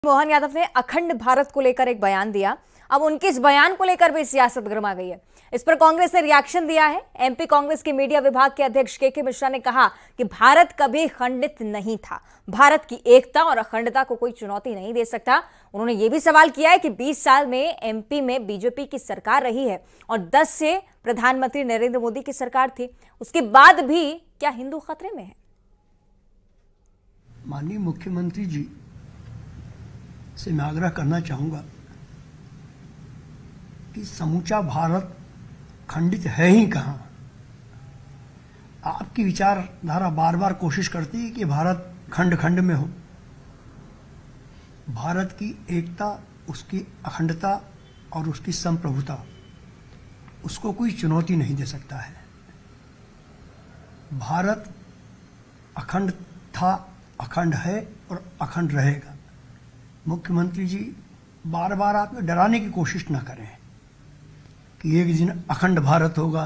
मोहन यादव ने अखंड भारत को लेकर एक बयान दिया। अब उनके इस बयान को लेकर भी सियासत गर्मा गई है। इस पर कांग्रेस ने रिएक्शन दिया है। एमपी कांग्रेस के मीडिया विभाग के अध्यक्ष के मिश्रा ने कहा कि भारत कभी खंडित नहीं था, भारत की एकता और अखंडता को कोई चुनौती नहीं दे सकता। उन्होंने ये भी सवाल किया है कि 20 साल में एमपी में बीजेपी की सरकार रही है और 10 से प्रधानमंत्री नरेंद्र मोदी की सरकार थी, उसके बाद भी क्या हिंदू खतरे में है? माननीय मुख्यमंत्री जी से मैं आग्रह करना चाहूंगा कि समूचा भारत खंडित है ही कहां। आपकी विचारधारा बार बार कोशिश करती है कि भारत खंड खंड में हो। भारत की एकता, उसकी अखंडता और उसकी संप्रभुता, उसको कोई चुनौती नहीं दे सकता है। भारत अखंड था, अखंड है और अखंड रहेगा। मुख्यमंत्री जी बार बार आपको डराने की कोशिश ना करें कि एक दिन अखंड भारत होगा।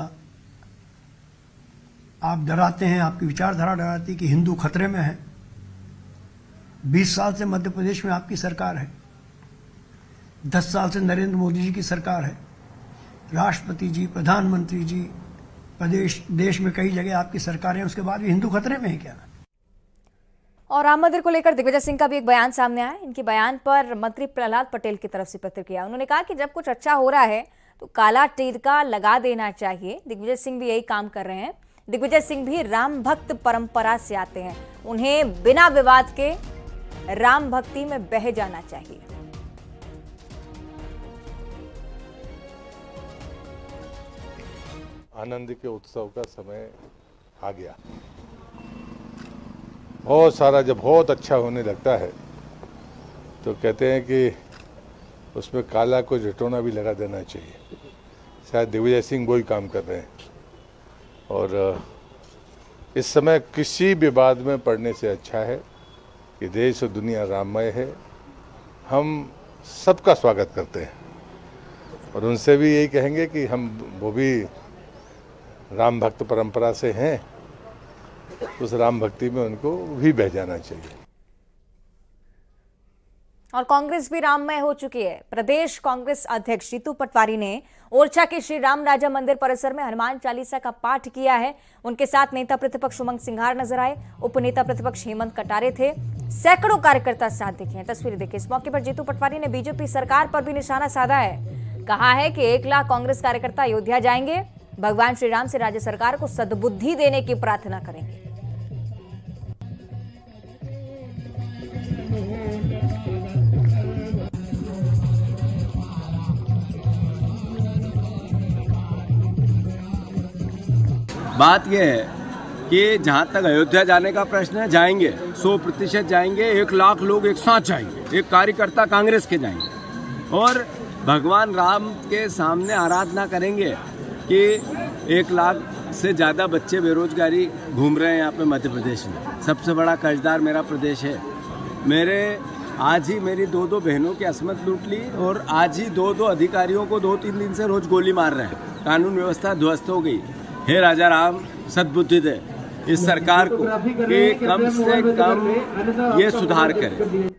आप डराते हैं, आपकी विचारधारा डराती है कि हिंदू खतरे में है। 20 साल से मध्य प्रदेश में आपकी सरकार है, 10 साल से नरेंद्र मोदी जी की सरकार है, राष्ट्रपति जी, प्रधानमंत्री जी, देश में कई जगह आपकी सरकार है, उसके बाद भी हिंदू खतरे में है क्या? और राम मंदिर को लेकर दिग्विजय सिंह का भी एक बयान सामने आया। इनके बयान पर मंत्री प्रहलाद पटेल की तरफ से प्रतिक्रिया। उन्होंने कहा कि जब कुछ अच्छा हो रहा है तो काला टीका लगा देना चाहिए। दिग्विजय सिंह भी यही काम कर रहे हैं। दिग्विजय सिंह भी राम भक्त परंपरा से आते हैं, उन्हें बिना विवाद के राम भक्ति में बह जाना चाहिए। आनंद के उत्सव का समय आ गया। बहुत सारा जब बहुत अच्छा होने लगता है तो कहते हैं कि उसमें काला को झटोना भी लगा देना चाहिए। शायद दिग्विजय सिंह वही काम कर रहे हैं। और इस समय किसी विवाद में पड़ने से अच्छा है कि देश और दुनिया राममय है। हम सबका स्वागत करते हैं और उनसे भी यही कहेंगे कि हम वो भी राम भक्त परंपरा से हैं, उस राम भक्ति में उनको भी बह जाना चाहिए। और कांग्रेस भी राममय हो चुकी है। प्रदेश कांग्रेस अध्यक्ष जीतू पटवारी ने ओरछा के श्री राम राजा मंदिर परिसर में हनुमान चालीसा का पाठ किया है। उनके साथ नेता प्रतिपक्ष उमंग सिंघार नजर आए, उपनेता प्रतिपक्ष हेमंत कटारे थे, सैकड़ों कार्यकर्ता साथ दिखे हैं। तस्वीरें देखिए। इस मौके पर जीतू पटवारी ने बीजेपी सरकार पर भी निशाना साधा है। कहा है कि 1 लाख कांग्रेस कार्यकर्ता अयोध्या जाएंगे, भगवान श्री राम से राज्य सरकार को सद्बुद्धि देने की प्रार्थना करेंगे। बात यह है कि जहाँ तक अयोध्या जाने का प्रश्न है, जाएंगे, 100% जाएंगे। 1 लाख लोग एक साथ जाएंगे, एक कार्यकर्ता कांग्रेस के जाएंगे और भगवान राम के सामने आराधना करेंगे कि 1 लाख से ज़्यादा बच्चे बेरोजगारी घूम रहे हैं यहाँ पे मध्य प्रदेश में। सबसे बड़ा कर्जदार मेरा प्रदेश है। आज ही मेरी 2 बहनों की असमत लूट ली और आज ही 2 अधिकारियों को 2-3 दिन से रोज गोली मार रहे हैं। कानून व्यवस्था ध्वस्त हो गई। हे राजा राम सद्बुद्धि दे इस सरकार को कि कम से कम ये सुधार करे।